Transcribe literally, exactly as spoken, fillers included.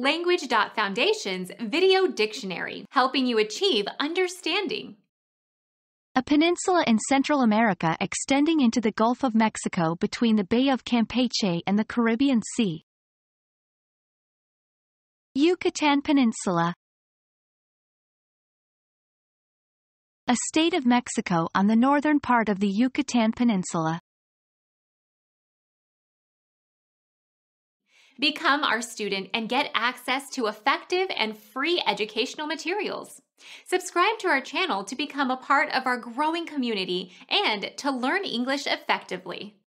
Language.Foundation's Video Dictionary, helping you achieve understanding. A peninsula in Central America extending into the Gulf of Mexico between the Bay of Campeche and the Caribbean Sea. Yucatan Peninsula. A state of Mexico on the northern part of the Yucatan Peninsula. Become our student and get access to effective and free educational materials. Subscribe to our channel to become a part of our growing community and to learn English effectively.